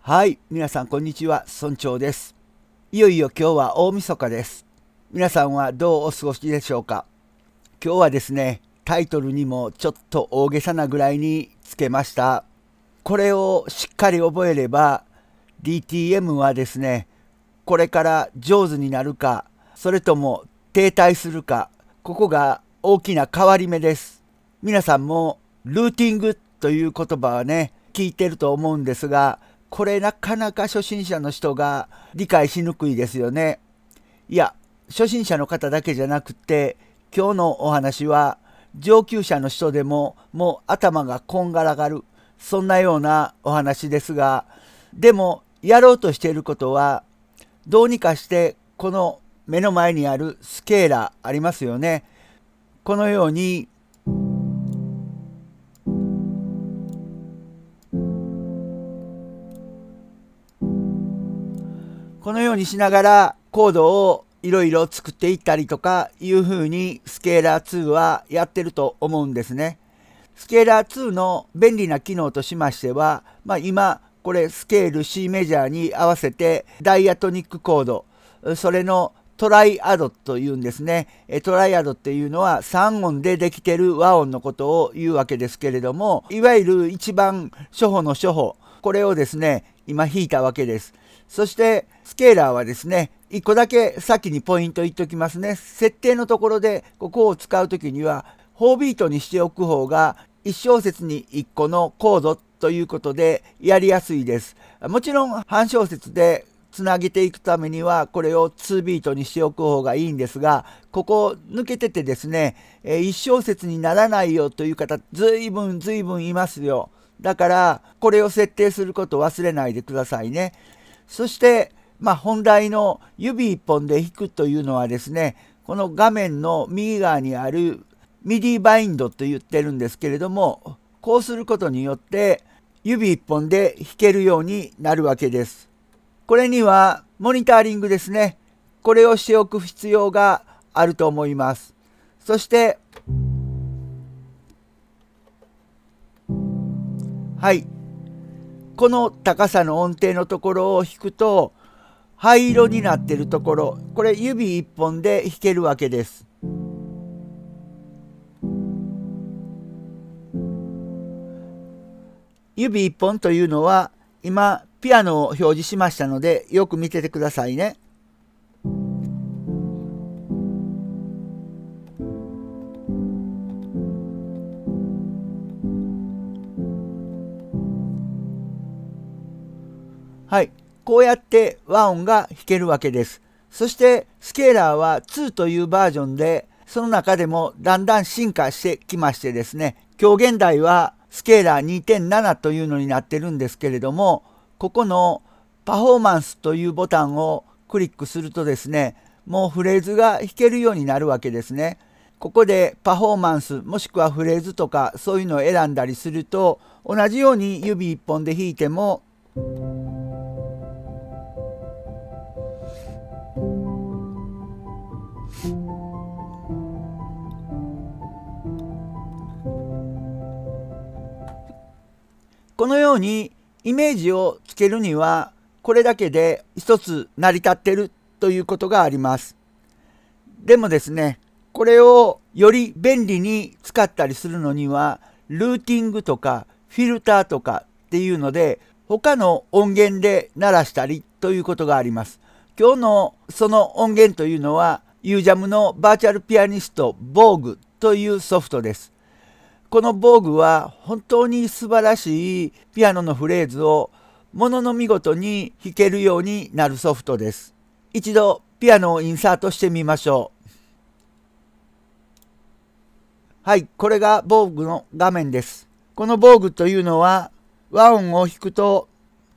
はい、皆さんこんにちは、村長です。いよいよ今日は大晦日です。皆さんはどうお過ごしでしょうか。今日はですね、タイトルにもちょっと大げさなぐらいにつけました。これをしっかり覚えれば、DTM はですね、これから上手になるか、それとも停滞するか、ここが大きな変わり目です。皆さんもルーティングという言葉はね、聞いてると思うんですが、これなかなか初心者の人が理解しにくいですよね。いや、初心者の方だけじゃなくて、今日のお話は上級者の人でももう頭がこんがらがる、そんなようなお話ですが、でもやろうとしていることは、どうにかしてこの目の前にあるスケーラーありますよね。このようにしながらコードをいろいろ作っていったりとかいうふうにスケーラー2はやってると思うんですね。スケーラー2の便利な機能としましては、今これスケール C メジャーに合わせてダイアトニックコード、それのトライアドというんですね。トライアドっていうのは3音でできてる和音のことを言うわけですけれども、いわゆる一番初歩の初歩、これをですね、今弾いたわけです。そしてスケーラーはですね、1個だけ先にポイント言っておきますね。設定のところでここを使うときには4ビートにしておく方が1小節に1個のコードということでやりやすいです。もちろん半小節でつなげていくためにはこれを2ビートにしておく方がいいんですが、ここ抜けててですね、1小節にならないよという方ずいぶんいますよ。だからこれを設定することを忘れないでくださいね。そして本題の指1本で弾くというのはですね、この画面の右側にあるミディバインドと言ってるんですけれども、こうすることによって指1本で弾けるようになるわけです。これにはモニタリングですね。これをしておく必要があると思います。そしてはい、この高さの音程のところを弾くと灰色になっているところ、これ指1本で弾けるわけです。指1本というのは今ピアノを表示しましたのでよく見ててくださいね。はい、こうやって和音が弾けるわけです。そしてスケーラーは2というバージョンで、その中でもだんだん進化してきましてですね、今日現代はスケーラー 2.7 というのになってるんですけれども、ここのパフォーマンスというボタンをクリックするとですね、もうフレーズが弾けるようになるわけですね。ここでパフォーマンスもしくはフレーズとかそういうのを選んだりすると、同じように指1本で弾いてもこのようにイメージをつけるにはこれだけで一つ成り立ってるということがあります。でもですね、これをより便利に使ったりするのにはルーティングとかフィルターとかっていうので他の音源で鳴らしたりということがあります。今日のその音源というのは UJAM のバーチャルピアニスト VOOG というソフトです。この防具は本当に素晴らしいピアノのフレーズをものの見事に弾けるようになるソフトです。一度ピアノをインサートしてみましょう。はい、これが防具の画面です。この防具というのは和音を弾くと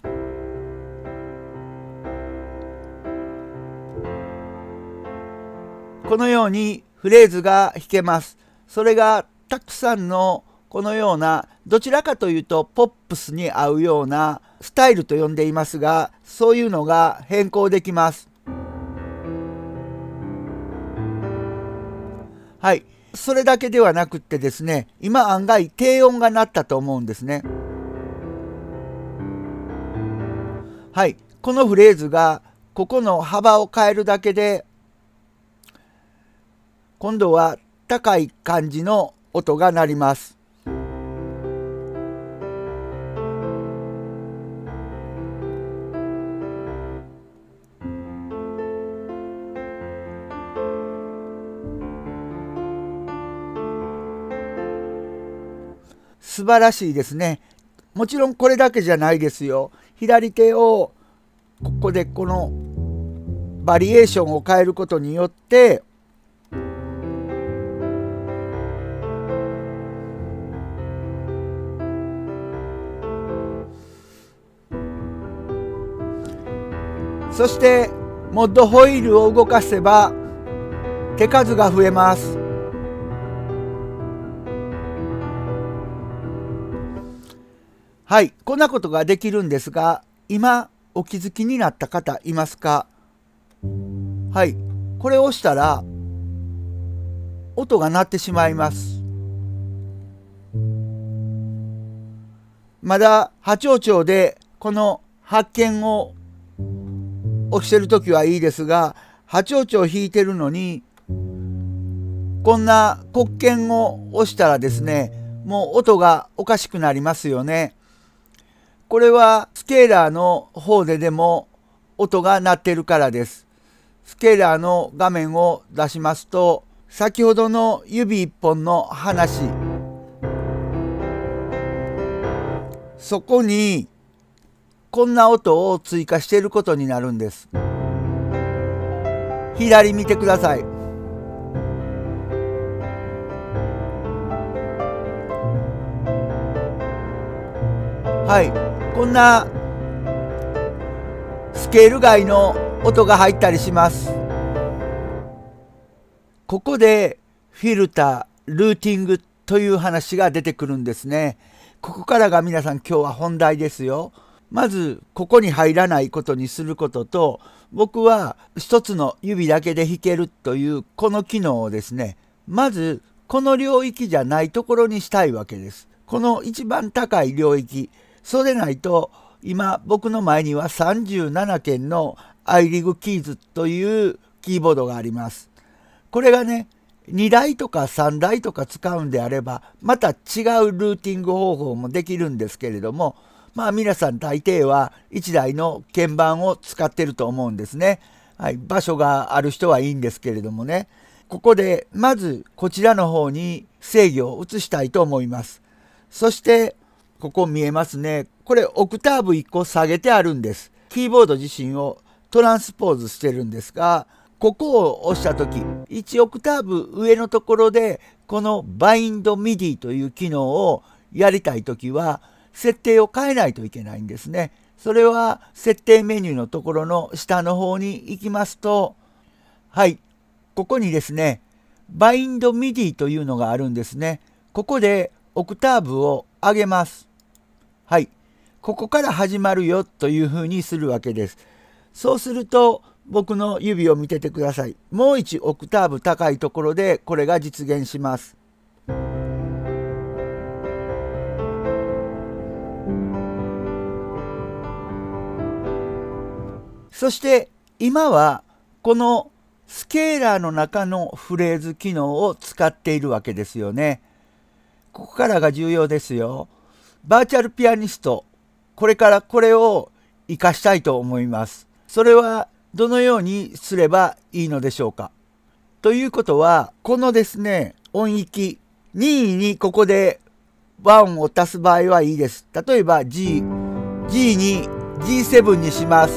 このようにフレーズが弾けます。それがたくさんのこのようなどちらかというとポップスに合うようなスタイルと呼んでいますが、そういうのが変更できます。はい、それだけではなくってですね、今案外低音が鳴ったと思うんですね。 はい、このフレーズがここの幅を変えるだけで今度は高い感じの音が鳴ります。素晴らしいですね。もちろんこれだけじゃないですよ。左手をここでこのバリエーションを変えることによってそしてモッドホイールを動かせば手数が増えます。はい、こんなことができるんですが、今お気づきになった方いますか？はい、これを押したら音が鳴ってしまいます。まだ波長長でこの発見を押してるときはいいですが、波長長弾いてるのにこんな黒鍵を押したらですね、もう音がおかしくなりますよね。これはスケーラーの方でも音が鳴っているからです。スケーラーの画面を出しますと、先ほどの指一本の話、そこにこんな音を追加していることになるんです。左見てください。はい、こんなスケール外の音が入ったりします。ここでフィルター、ルーティングという話が出てくるんですね。ここからが皆さん今日は本題ですよ。まずここに入らないことにすることと、僕は一つの指だけで弾けるというこの機能をですね、まずこの領域じゃないところにしたいわけです。この一番高い領域、そうでないと今僕の前には37件のアイリグキーズというキーボードがあります。これがね、2台とか3台とか使うんであればまた違うルーティング方法もできるんですけれども、まあ皆さん大抵は1台の鍵盤を使ってると思うんですね。はい、場所がある人はいいんですけれどもね。ここでまずこちらの方に制御を移したいと思います。そしてここ見えますね。これオクターブ1個下げてあるんです。キーボード自身をトランスポーズしてるんですが、ここを押した時1オクターブ上のところでこのバインドミディという機能をやりたい時は設定を変えないといけないんですね。それは設定メニューのところの下の方に行きますと、はい、ここにですねバインドミディというのがあるんですね。ここでオクターブを上げます。はい、ここから始まるよというふうにするわけです。そうすると僕の指を見ててください。もう1オクターブ高いところでこれが実現します。そして今はこのスケーラーの中のフレーズ機能を使っているわけですよね。ここからが重要ですよ。バーチャルピアニスト、これからこれを活かしたいと思います。それはどのようにすればいいのでしょうか。ということは、このですね、音域、任意にここで和音を足す場合はいいです。例えば G に G7 にします。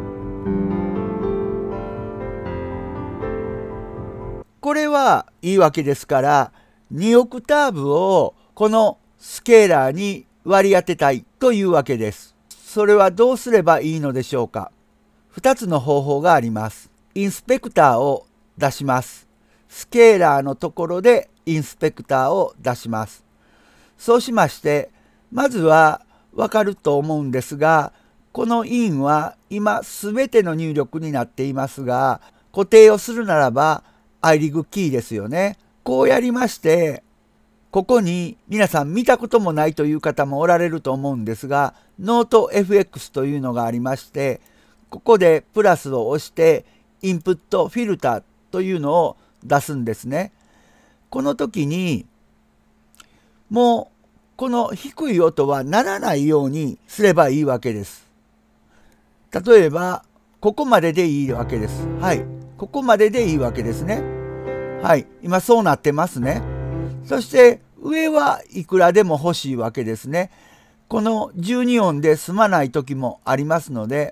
これはいいわけですから、2オクターブをこのスケーラーに割り当てたいというわけです。それはどうすればいいのでしょうか。2つの方法があります。インスペクターを出します。スケーラーのところでインスペクターを出します。そうしまして、まずはわかると思うんですが、このインは今すべての入力になっていますが、固定をするならばアイリグキーですよね。こうやりまして、 ここに皆さん見たこともないという方もおられると思うんですが、ノート FX というのがありまして、ここでプラスを押してインプットフィルターというのを出すんですね。この時にもうこの低い音は鳴らないようにすればいいわけです。例えばここまででいいわけです。はい、ここまででいいわけですね。はい、今そうなってますね。そして上はいくらでも欲しいわけですね。この12音で済まない時もありますので、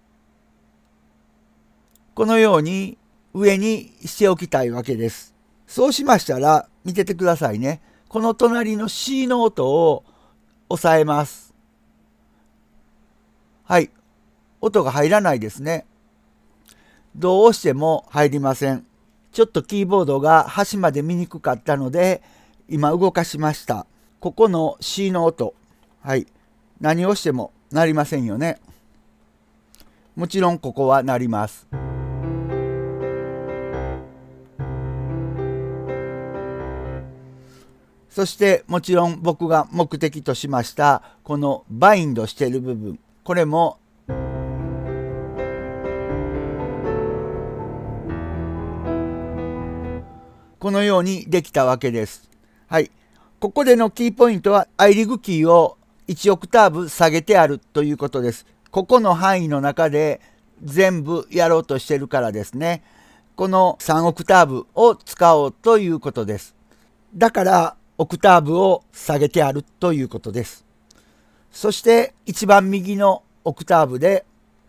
このように上にしておきたいわけです。そうしましたら見ててくださいね。この隣の C の音を押さえます。はい、音が入らないですね。どう押しても入りません。ちょっとキーボードが端まで見にくかったので今動かしました。ここの C の音、はい、何を押しても鳴りませんよね。もちろんここは鳴ります。そしてもちろん僕が目的としましたこのバインドしている部分、これもこのようにできたわけです。はい、ここでのキーポイントはアイリグキーを1オクターブ下げてあるということです。ここの範囲の中で全部やろうとしてるからですね。この3オクターブを使おうということです。だからオクターブを下げてあるということです。そして一番右のオクターブで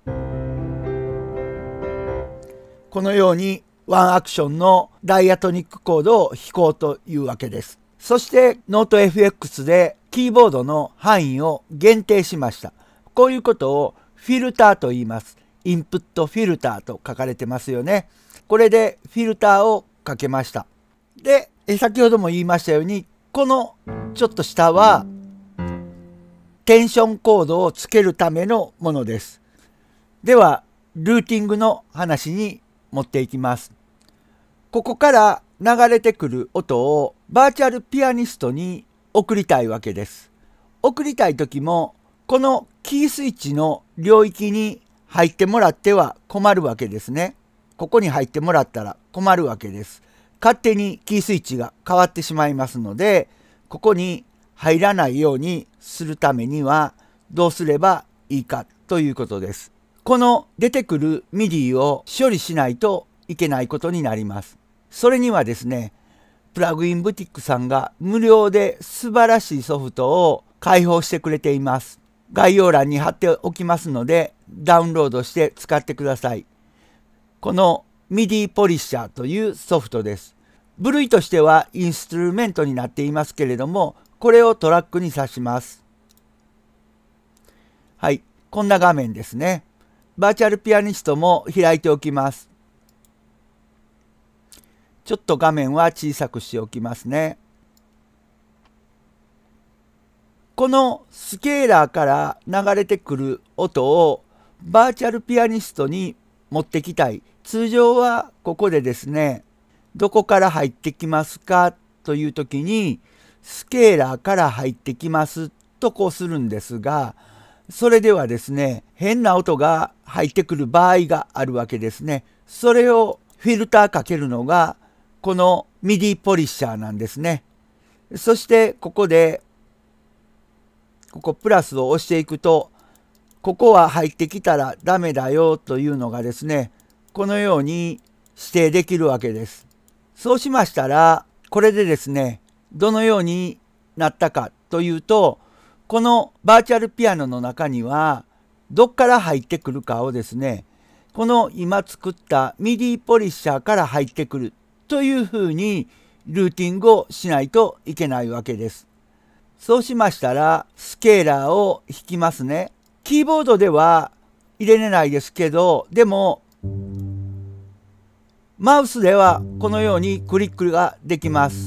このようにワンアクションのダイアトニックコードを弾こうというわけです。そしてノート FX でキーボードの範囲を限定しました。こういうことをフィルターと言います。インプットフィルターと書かれてますよね。これでフィルターをかけました。で、先ほども言いましたように、このちょっと下はテンションコードをつけるためのものです。では、ルーティングの話に持っていきます。ここから流れてくる音をバーチャルピアニストに送りたいわけです。送りたい時もこのキースイッチの領域に入ってもらっては困るわけですね。ここに入ってもらったら困るわけです。勝手にキースイッチが変わってしまいますので、ここに入らないようにするためにはどうすればいいかということです。この出てくる MIDI を処理しないといけないことになります。それにはですね、プラグインブティックさんが無料で素晴らしいソフトを開放してくれています。概要欄に貼っておきますので、ダウンロードして使ってください。この MIDI ポリッシャーというソフトです。部類としてはインストゥルメントになっていますけれども、これをトラックに挿します。はい、こんな画面ですね。バーチャルピアニストも開いておきます。ちょっと画面は小さくしておきますね。このスケーラーから流れてくる音をバーチャルピアニストに持ってきたい。通常はここでですね、どこから入ってきますかという時にスケーラーから入ってきますとこうするんですが、それではですね、変な音が入ってくる場合があるわけですね。それをフィルターかけるのがこの MIDI ポリッシャーなんですね。そしてここでここプラスを押していくと、ここは入ってきたらダメだよというのがですね、このように指定できるわけです。そうしましたら、これでですね、どのようになったかというと、このバーチャルピアノの中にはどっから入ってくるかをですね、この今作った MIDI ポリッシャーから入ってくるというふうにルーティングをしないといけないわけです。そうしましたらスケーラーを弾きますね。キーボードでは入れれないですけど、でもマウスではこのようにクリックができます。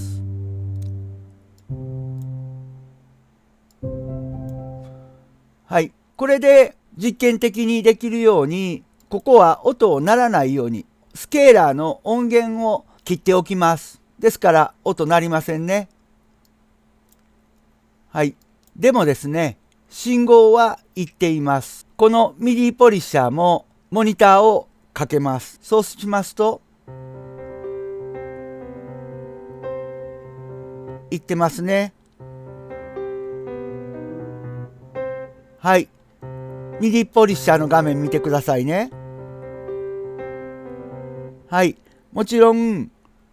はい、これで実験的にできるように、ここは音を鳴らないようにスケーラーの音源を切っておきます。ですから音鳴りませんね。 はい。でもですね、信号は言っています。このミディポリッシャーもモニターをかけます。そうしますと、言ってますね。はい。ミディポリッシャーの画面見てくださいね。はい。もちろん、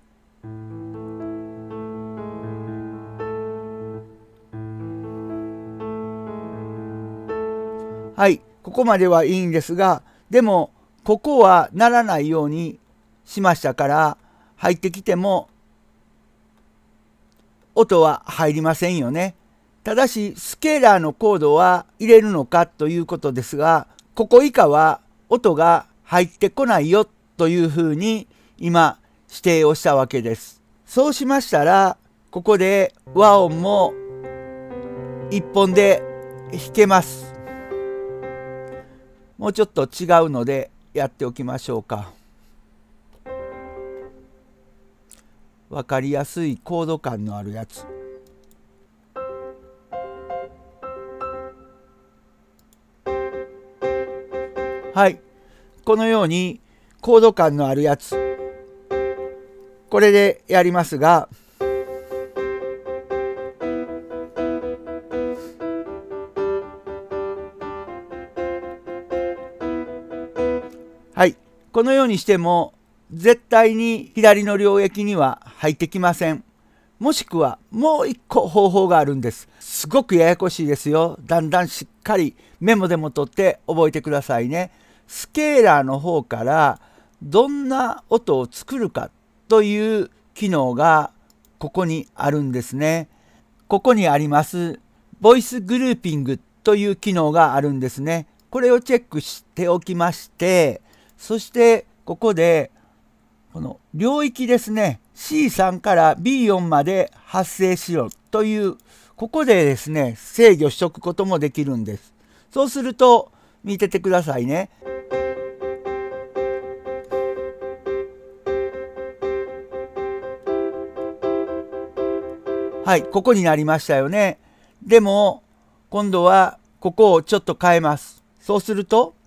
はい。ここまではいいんですが、でも、ここはならないようにしましたから、入ってきても、音は入りませんよね。ただし、スケーラーのコードは入れるのかということですが、ここ以下は音が入ってこないよというふうに今指定をしたわけです。そうしましたら、ここで和音も一本で弾けます。もうちょっと違うのでやっておきましょうか。わかりやすいコード感のあるやつ。はい。このようにコード感のあるやつ。これでやりますが、はい。このようにしても絶対に左の領域には入ってきません。もしくはもう一個方法があるんです。すごくややこしいですよ。だんだんしっかりメモでも取って覚えてくださいね。スケーラーの方からどんな音を作るかという機能がここにあるんですね。ここにありますボイスグルーピングという機能があるんですね。これをチェックしておきまして、そしてここでこの領域ですね C3 から B4 まで発生しろというここでですね制御しとくこともできるんです。そうすると見ててくださいね。はい、ここになりましたよね。でも今度はここをちょっと変えます。そうすると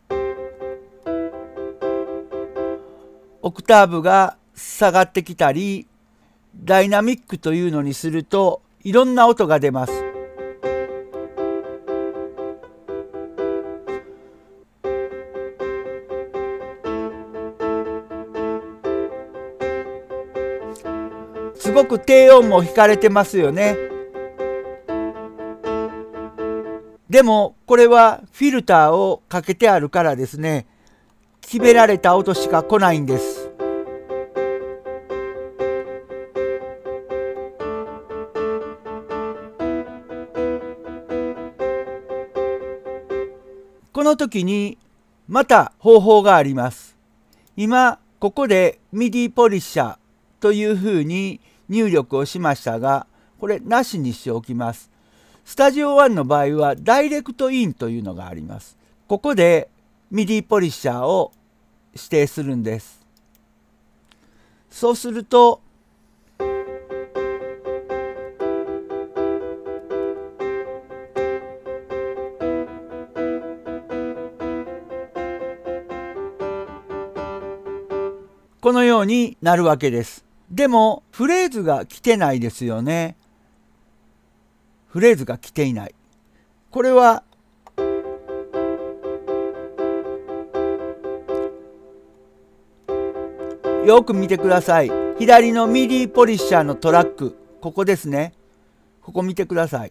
オクターブが下がってきたり、ダイナミックというのにするといろんな音が出ます。すごく低音も弾かれてますよね。でもこれはフィルターをかけてあるからですね、決められた音しか来ないんです。この時にまた方法があります。今ここでミディポリッシャーというふうに入力をしましたが、これなしにしておきます。スタジオ1の場合はダイレクトインというのがあります。ここでミディポリッシャーを指定するんです。そうするとこのようになるわけです。でもフレーズが来てないですよね。フレーズが来ていない。これはよく見てください。左のミディポリッシャーのトラック、ここですね。ここ見てください。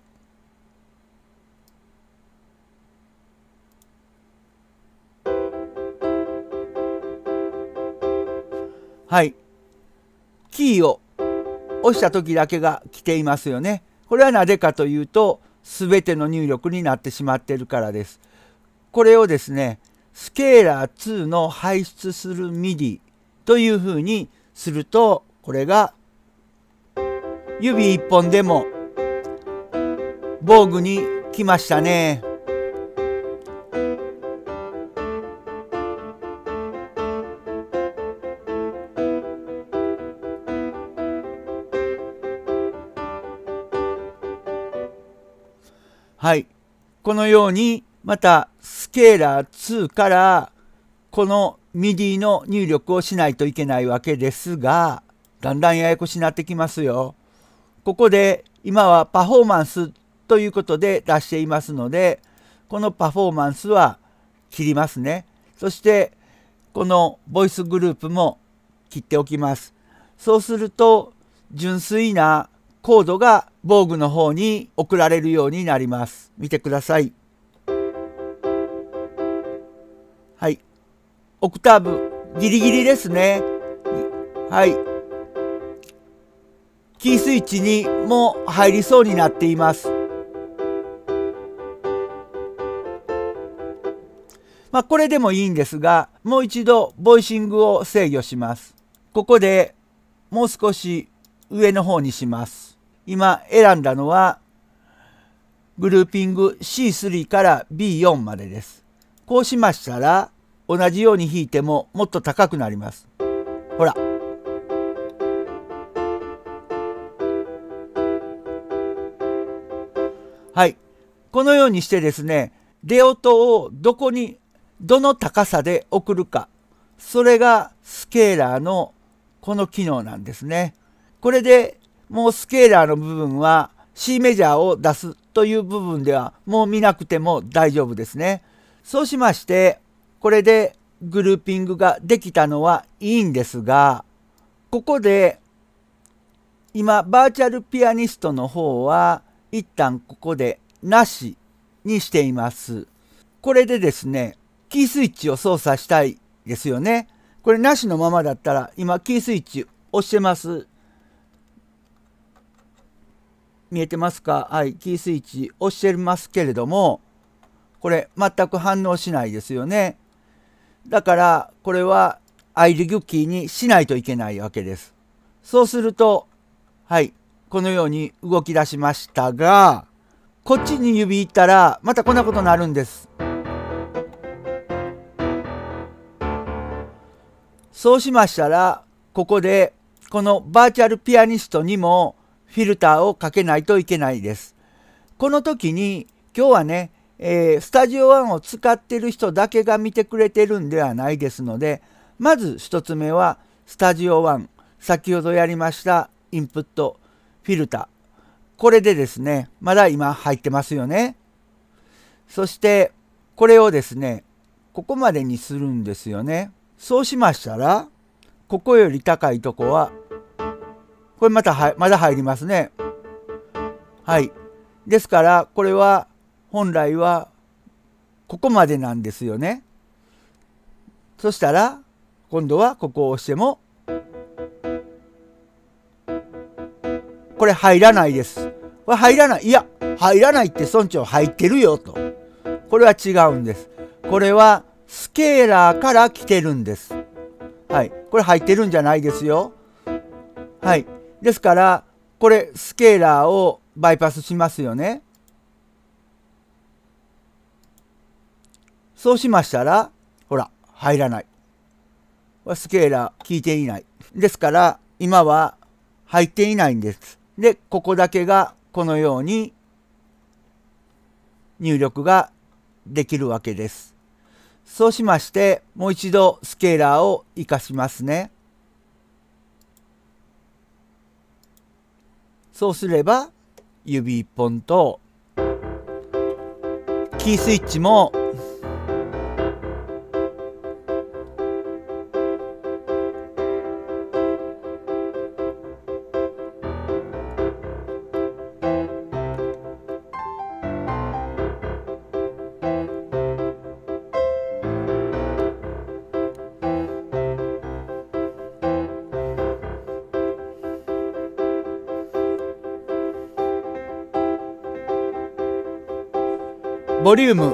はい。キーを押した時だけが来ていますよね。これはなぜかというと、すべての入力になってしまっているからです。これをですね、スケーラー2の排出する MIDI というふうにすると、これが指一本でも防具に来ましたね。 はい。このようにまたスケーラー2からこの MIDI の入力をしないといけないわけですが、だんだんややこしになってきますよ。ここで今はパフォーマンスということで出していますので、このパフォーマンスは切りますね。そしてこのボイスグループも切っておきます。そうすると純粋なコードが防具の方に送られるようになります。見てください。はい。オクターブギリギリですね。はい。キースイッチにも入りそうになっています。これでもいいんですが、もう一度ボイシングを制御します。ここでもう少し上の方にします。今選んだのはグルーピング C3 から B4 までです。こうしましたら同じように弾いてももっと高くなります。ほら。はい。このようにしてですね、出音をどの高さで送るか。それがスケーラーのこの機能なんですね。これでもうスケーラーの部分は C メジャーを出すという部分ではもう見なくても大丈夫ですね。そうしまして、これでグルーピングができたのはいいんですが、ここで今バーチャルピアニストの方は一旦ここでなしにしています。これでですね、キースイッチを操作したいですよね。これなしのままだったら今キースイッチ押してます。見えてますか？はい、キースイッチ押してますけれども、これ全く反応しないですよね。だからこれはアイリグキーにしないといけないわけです。そうすると、はい、このように動き出しましたが、こっちに指いったらまたこんなことになるんです。そうしましたら、ここでこのバーチャルピアニストにもフィルターをかけないといけないです。この時に今日はね、スタジオ1を使ってる人だけが見てくれてるんではないですので、まず1つ目はスタジオ1、先ほどやりましたインプットフィルター。これでですね、まだ今入ってますよね。そしてこれをですね、ここまでにするんですよね。そうしましたら、ここより高いとこは、これまだ入りますね。はい。ですから、これは本来はここまでなんですよね。そしたら、今度はここを押しても、これ入らないです。これ入らない。いや、入らないって村長入ってるよと。これは違うんです。これはスケーラーから来てるんです。はい。これ入ってるんじゃないですよ。はい。ですから、これスケーラーをバイパスしますよね。そうしましたら、ほら、入らない。スケーラー効いていない。ですから、今は入っていないんです。で、ここだけがこのように入力ができるわけです。そうしまして、もう一度スケーラーを活かしますね。そうすれば、指1本と、キースイッチもボリューム、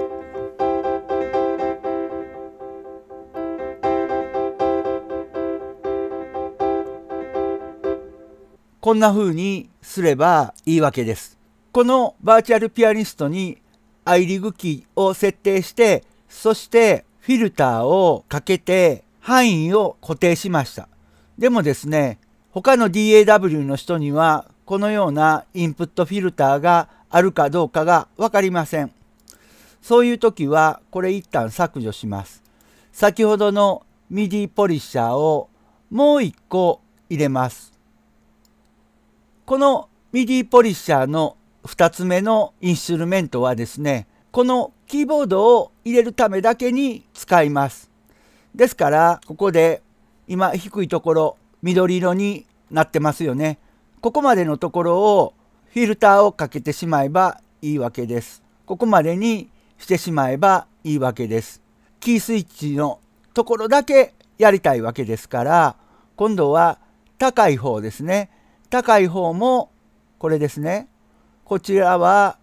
こんな風にすればいいわけです。このバーチャルピアニストにアイリグキーを設定して、そしてフィルターをかけて範囲を固定しました。でもですね、他の DAW の人にはこのようなインプットフィルターがあるかどうかが分かりません。そういう時はこれ一旦削除します。先ほどの MIDI ポリッシャーをもう1個入れます。この MIDI ポリッシャーの2つ目のインストゥルメントはですね、このキーボードを入れるためだけに使います。ですからここで今低いところ緑色になってますよね。ここまでのところをフィルターをかけてしまえばいいわけです。ここまでにしてしまえばいいわけです。キースイッチのところだけやりたいわけですから、今度は高い方ですね。高い方もこれですね。こちらは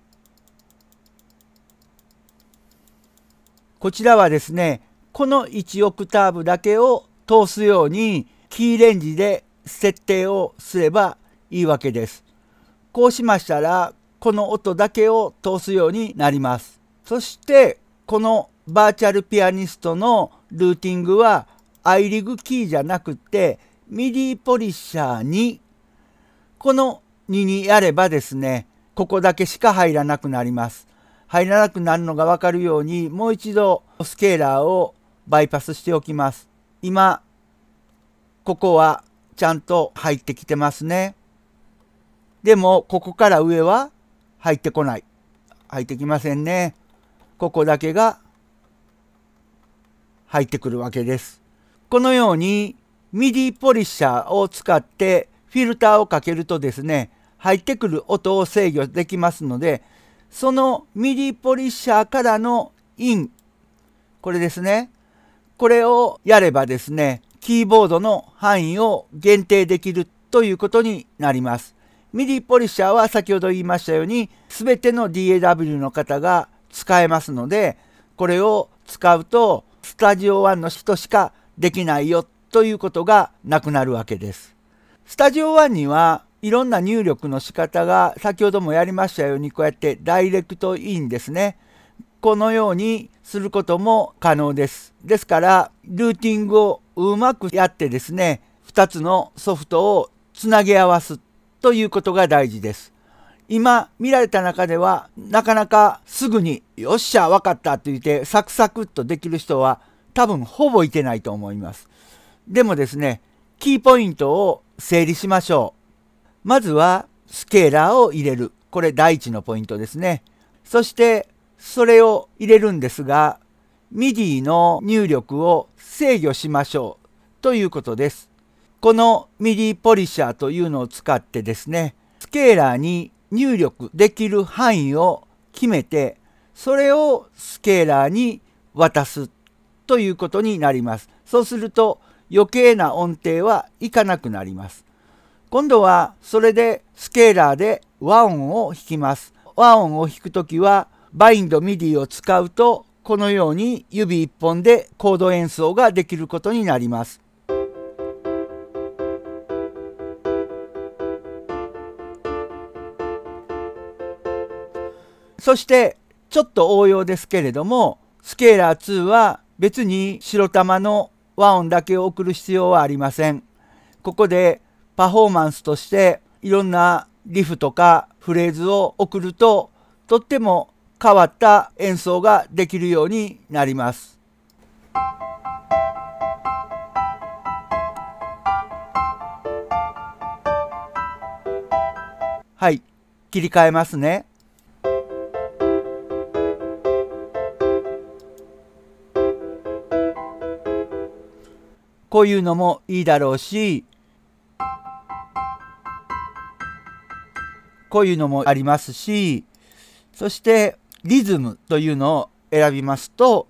ですね、この1オクターブだけを通すようにキーレンジで設定をすればいいわけです。こうしましたらこの音だけを通すようになります。そしてこのバーチャルピアニストのルーティングは iRig キーじゃなくて MIDI ポリッシャー2、この2にやればですね、ここだけしか入らなくなります。入らなくなるのが分かるようにもう一度スケーラーをバイパスしておきます。今ここはちゃんと入ってきてますね。でもここから上は入ってこない。入ってきませんね。ここだけが入ってくるわけです。このように MIDI ポリッシャーを使ってフィルターをかけるとですね、入ってくる音を制御できますので、その MIDI ポリッシャーからのイン、これですね。これをやればですね、キーボードの範囲を限定できるということになります。MIDI ポリッシャーは先ほど言いましたように、すべての DAW の方が使えますので、これを使うと、スタジオ1の人しかできないよということがなくなるわけです。スタジオ1にはいろんな入力の仕方が先ほどもやりましたようにこうやってダイレクトインですね。このようにすることも可能です。ですからルーティングをうまくやってですね、2つのソフトをつなげ合わすということが大事です。今見られた中ではなかなかすぐによっしゃ分かったと言ってサクサクっとできる人は多分ほぼいてないと思います。でもですね、キーポイントを整理しましょう。まずはスケーラーを入れる。これ第一のポイントですね。そしてそれを入れるんですが、MIDI の入力を制御しましょうということです。この MIDI ポリッシャーというのを使ってですね、スケーラーに入力できる範囲を決めて、それをスケーラーに渡すということになります。そうすると余計な音程はいかなくなります。今度はそれでスケーラーで和音を弾きます。和音を弾くときはバインド MIDI を使うとこのように指一本でコード演奏ができることになります。そしてちょっと応用ですけれども、スケーラー2は別に白玉の和音だけを送る必要はありません。ここでパフォーマンスとしていろんなリフとかフレーズを送ると、とっても変わった演奏ができるようになります。はい、切り替えますね。こういうのもいいだろうし、こういうのもありますし、そしてリズムというのを選びますと、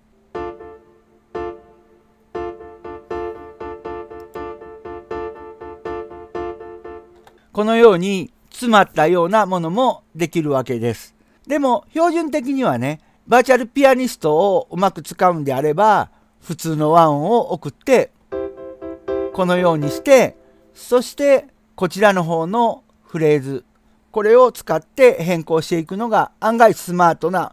このように詰まったようなものもできるわけです。でも標準的にはね、バーチャルピアニストをうまく使うんであれば、普通の和音を送ってこのようにして、そしてこちらの方のフレーズ、これを使って変更していくのが案外スマートな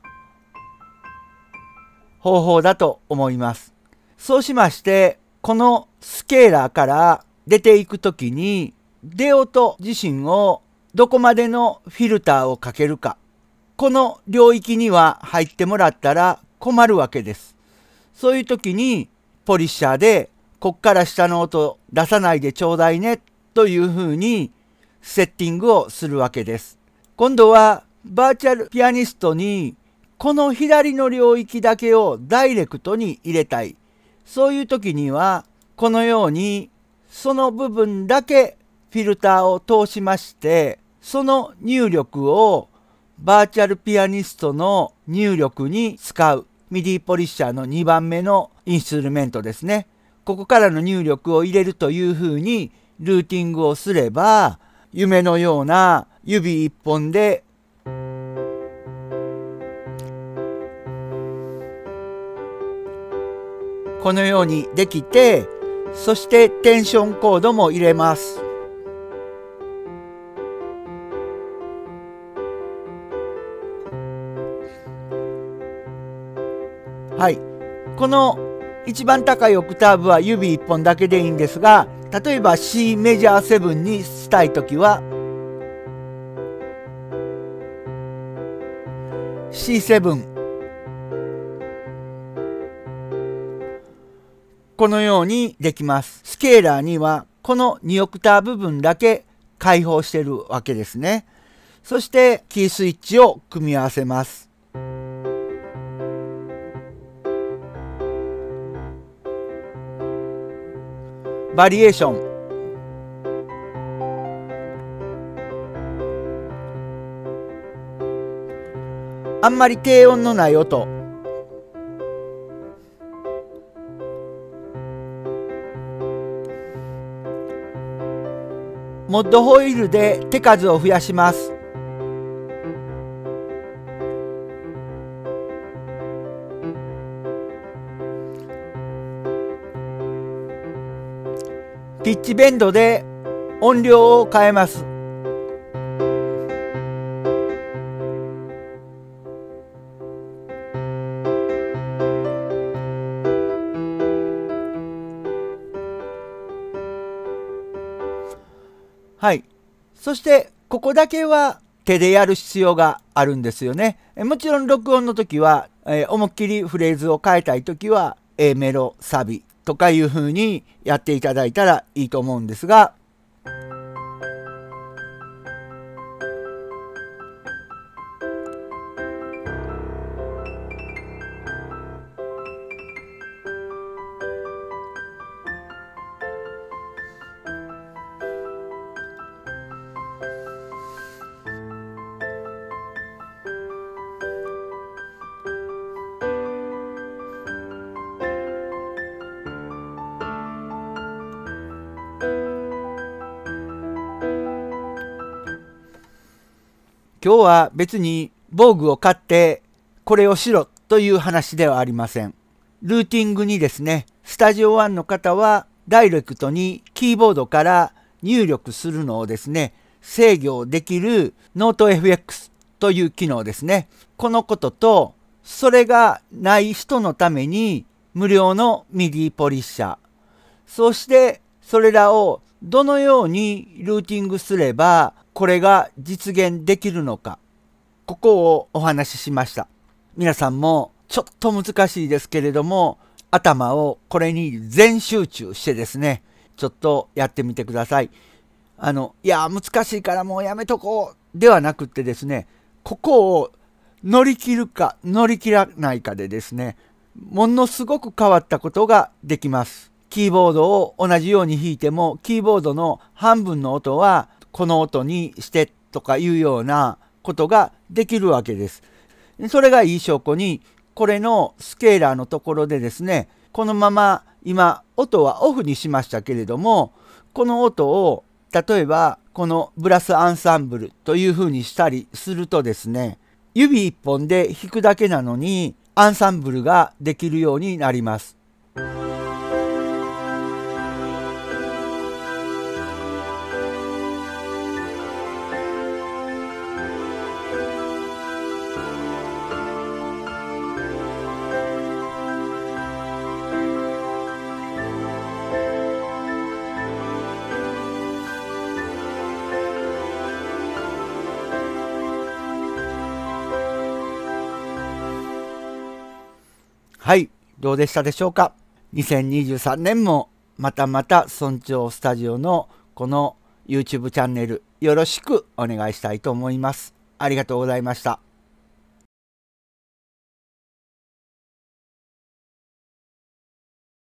方法だと思います。そうしまして、このスケーラーから出ていくときに出音自身をどこまでのフィルターをかけるかこの領域には入ってもらったら困るわけです。そういう時にポリッシャーでこっから下の音出さないでちょうだいねというふうにセッティングをするわけです。今度はバーチャルピアニストにこの左の領域だけをダイレクトに入れたい。そういう時にはこのようにその部分だけフィルターを通しまして、その入力をバーチャルピアニストの入力に使う。ミディポリッシャーの2番目のインストゥルメントですね。ここからの入力を入れるというふうにルーティングをすれば、夢のような指一本でこのようにできて、そしてテンションコードも入れます。はい、この一番高いオクターブは指1本だけでいいんですが、例えば C メジャー7にしたいときは C7、 このようにできます。スケーラーにはこの2オクターブ分だけ開放しているわけですね。そしてキースイッチを組み合わせます。バリエーション、あんまり低音のない音、モッドホイールで手数を増やします。ピッチベンドで音量を変えます。はい。そしてここだけは手でやる必要があるんですよね。もちろん録音の時は、思いっきりフレーズを変えたい時は A メロサビとかいう風にやっていただいたらいいと思うんですが、今日は別に防具を買ってこれをしろという話ではありません。ルーティングにですね、スタジオ1の方はダイレクトにキーボードから入力するのをですね、制御できるノート FX という機能ですね。このことと、それがない人のために無料のミディポリッシャー、そしてそれらをどのようにルーティングすればこれが実現できるのか、ここをお話ししました。皆さんもちょっと難しいですけれども、頭をこれに全集中してですね、ちょっとやってみてください。いや難しいからもうやめとこうではなくってですね、ここを乗り切るか乗り切らないかでですね、ものすごく変わったことができます。キーボードを同じように弾いても、キーボードの半分の音はこの音にしてとかいうようなことができるわけです。それがいい証拠に、これのスケーラーのところでですね、このまま今音はオフにしましたけれども、この音を例えばこのブラスアンサンブルというふうにしたりするとですね、指一本で弾くだけなのにアンサンブルができるようになります。 はい、どうでしたでしょうか。2023年もまたまた村長スタジオのこの YouTube チャンネルよろしくお願いしたいと思います。ありがとうございました。